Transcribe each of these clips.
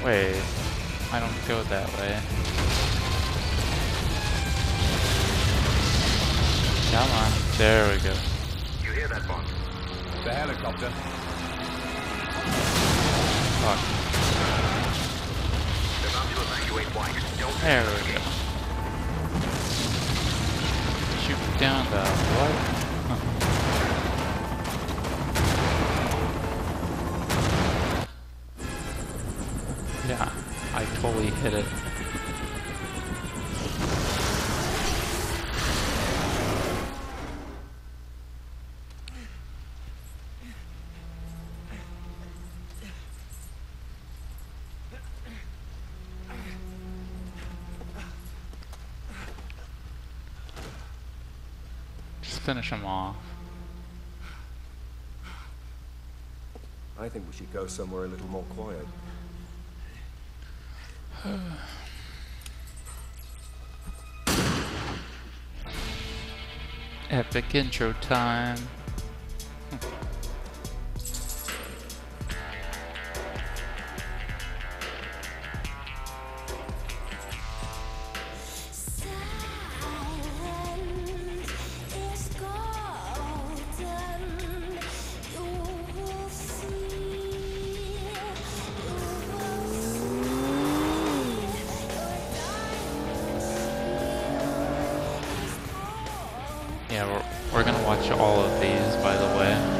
Wait, I don't go that way. Come on, there we go. You hear that, Bond? The helicopter. Fuck. They're about to evacuate White. Don't There we go. Shoot down the what? Yeah, I totally hit it. Just finish him off. I think we should go somewhere a little more quiet. Epic intro time. Yeah, we're gonna watch all of these, by the way.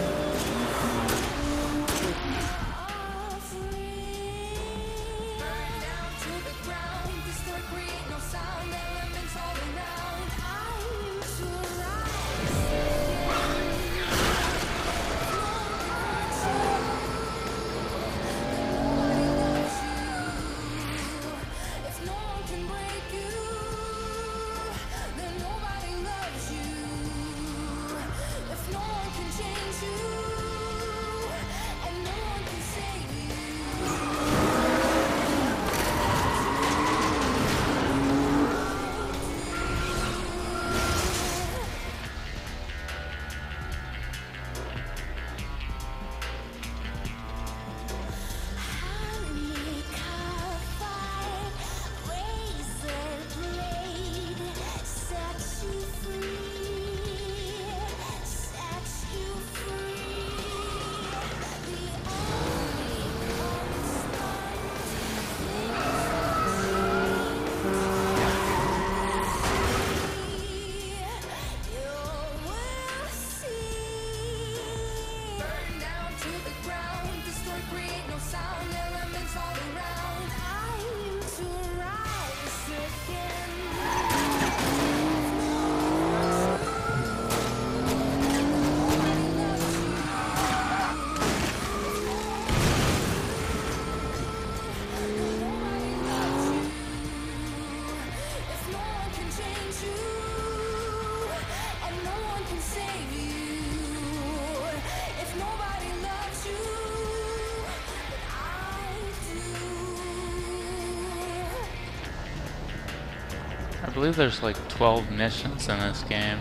I believe there's like 12 missions in this game.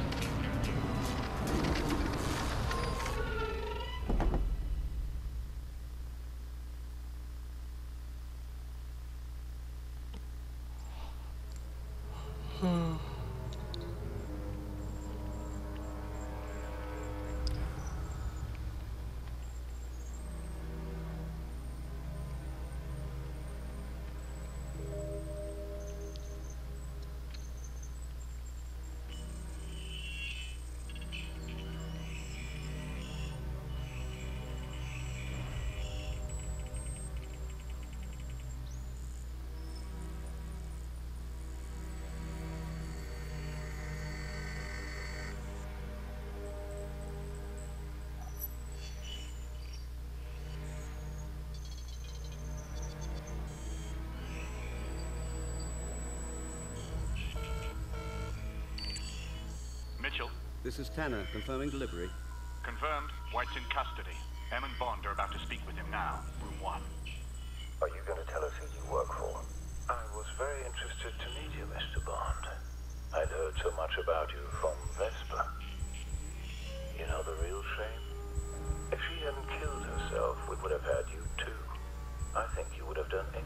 Mitchell, This is Tanner, confirming delivery. confirmed. White's in custody. Em and Bond are about to speak with him now. Room 1. Are you going to tell us who you work for? I was very interested to meet you, Mr. Bond. I'd heard so much about you from Vesper. You know the real shame? If she hadn't killed herself, we would have had you too. I think you would have done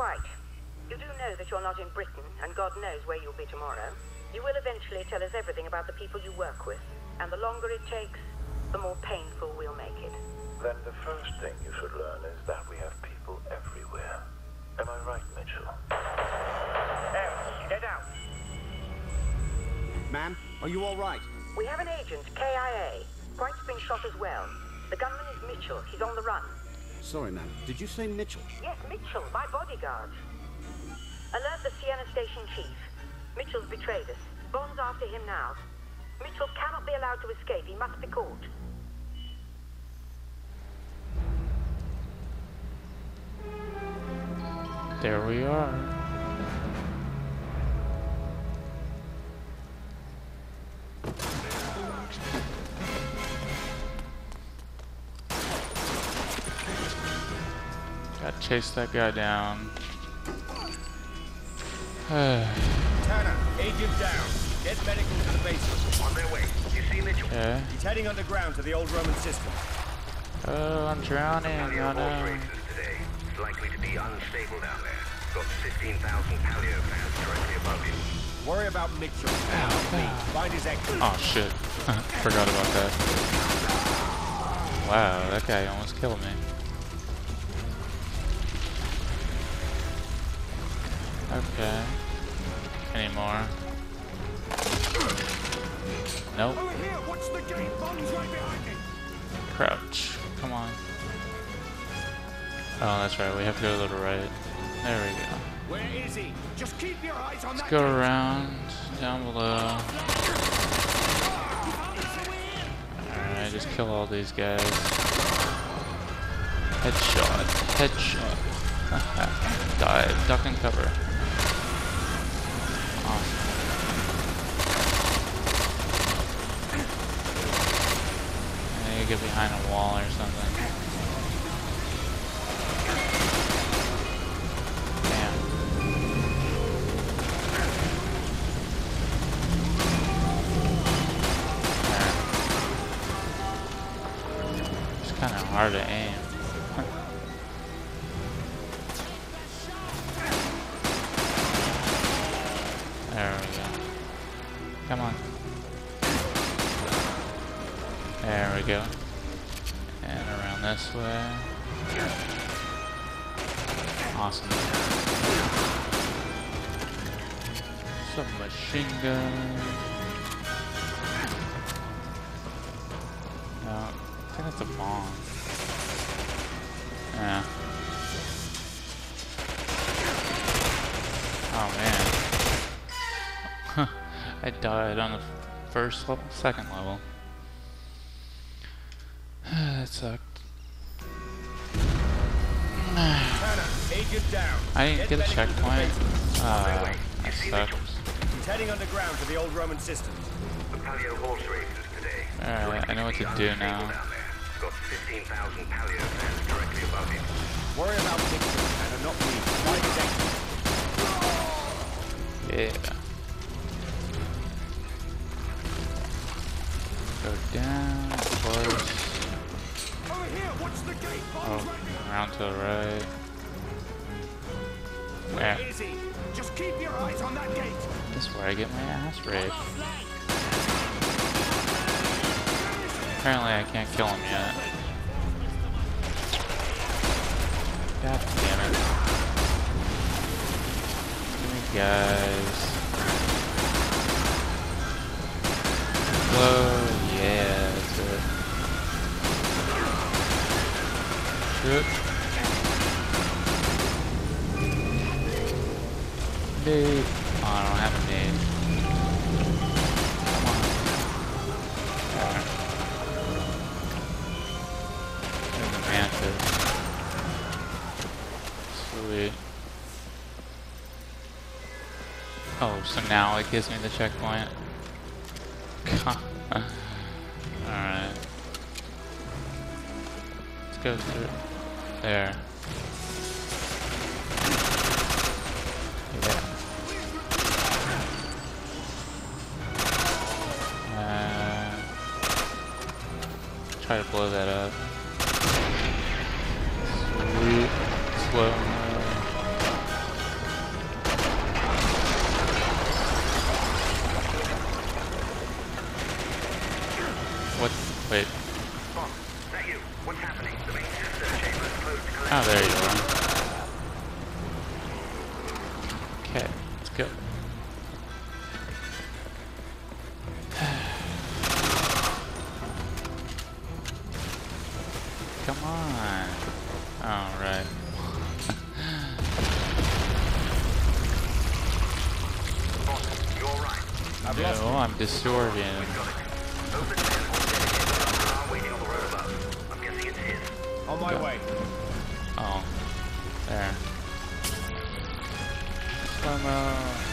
White, you do know that you're not in Britain, and God knows where you'll be tomorrow. You will eventually tell us everything about the people you work with, and the longer it takes, the more painful we'll make it. Then the first thing you should learn is that we have people everywhere. Am I right, Mitchell? Get out. Ma'am, are you all right? We have an agent, KIA. White's been shot as well. The gunman is Mitchell. He's on the run. Sorry, ma'am. Did you say Mitchell? Yes, Mitchell, my bodyguard. Alert the Sienna Station Chief. Mitchell's betrayed us. Bond's after him now. Mitchell cannot be allowed to escape. He must be caught. There we are. Gotta chase that guy down. Tanner, agent down. Get medical to the basement. On their way. You see Mitchell? Okay. He's heading underground to the old Roman system. Oh, I'm drowning. Paleo Oh horse no. races today. It's likely to be unstable down there. Got 15,000 paleo fans directly above you. Worry about Mitchell. Find his exit. Oh shit. Forgot about that. Wow, that guy almost killed me. Okay. Any more? Nope. Over here, watch the gate. Bond's right behind me. Crouch. Come on. Oh, that's right. We have to go to the right. There we go. Where is he? Just keep your eyes on Let's go around down below. Alright, just kill all these guys. Headshot. Headshot. Dive. Duck and cover. Awesome. And you get behind a wall or something. Damn. It's kind of hard to aim. There we go. Come on. There we go. And around this way. Awesome. Some machine gun. No, I think that's a bomb. Yeah. Oh man. I died on the first level, second level. That sucked. Tanner, agent down. I didn't Get get a medical to the checkpoint. basement. Ah, that sucks. He's heading underground to the old Roman system. The paleo horse races today. Alright, I know what to do now. Down there. Got 15,000 paleo fans directly above you. Worry about Mitchell, Tanner, not me. Find his exit. Yeah. Go down, close. Over here, watch the gate. Bond's Oh, right behind. around to the right. Where Yeah, is he? Just keep your eyes on that gate. this is where I get my ass raped. Apparently I can't kill him yet. God damn it. Give me guys. Whoa, yeah, that's it. Shoot. Nade. Oh, I don't have a nade. Come on. Alright. There's a mantis. Sweet. Oh, so now it gives me the checkpoint. Alright. Let's go through. There. Yeah. Try to blow that up. Sweet. Slow mo. Wait. Bond, is that you? What's happening? The main tester chamber is closed to Oh, collection. there you are. Okay, let's go. Come on. Alright. Bond, you're right. I've lost No, you. I'm disoriented. Got it. Open the teleport dedicated car waiting on the road above. I'm guessing it's his. On my Go. way. Oh. There. Slow-mo.